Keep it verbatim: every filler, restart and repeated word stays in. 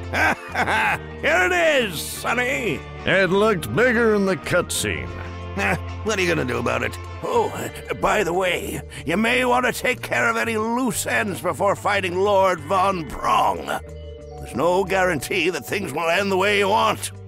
Here it is, Sonny. It looked bigger in the cutscene. What are you gonna do about it? Oh, by the way, you may want to take care of any loose ends before fighting Lord Von Prong. There's no guarantee that things will end the way you want.